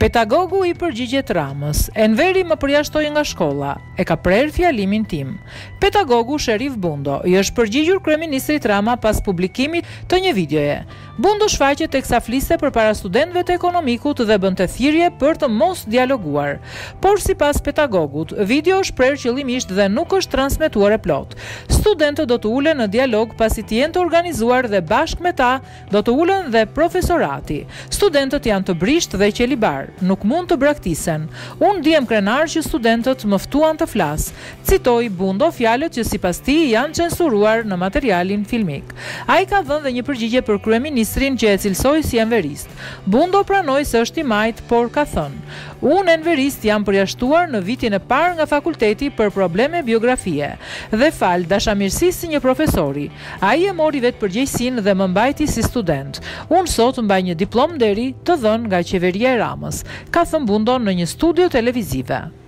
Pedagogu i përgjigjet Ramës. Enveri më përjashtoi nga shkolla. E ka prerë fjalimin tim. Pedagogu Sherif Bundo i është përgjigjur kryeministrit Rama pas publikimit të një videoje. Bundo shfaqet teksa fliste përpara studentëve të ekonomikut dhe bënte thirrje për të mos dialoguar. Por sipas pedagogut, video është prerë qëllimisht dhe nuk është transmetuar e plot. Studentët do të ulen në dialog pasi të jenë të organizuar dhe bashkë me ta do të ulen dhe profesorati. Studentët janë të brisht dhe qelibar, nuk mund të braktisen. Unë diem krenar që studentët më ftuan të flas. Citoi Bundo fjalët që sipas tij janë censuruar në materialin filmik. Ai ka dhënë dhe një përgjigje për kryeministrin që e cilsoi si enverist. Bundo pranoi se është i majt, por ka thënë: "Unë enverist jam përjashtuar në vitin e parë nga fakulteti për probleme biografie dhe fal dashamirësisë si një profesori. Ai e mori vetë përgjegjësinë dhe më mbajti si student. Unë sot mbaj një diplomë deri të dhënë nga qeveria e Ramës", ka thënë Bundo në një studio televizive.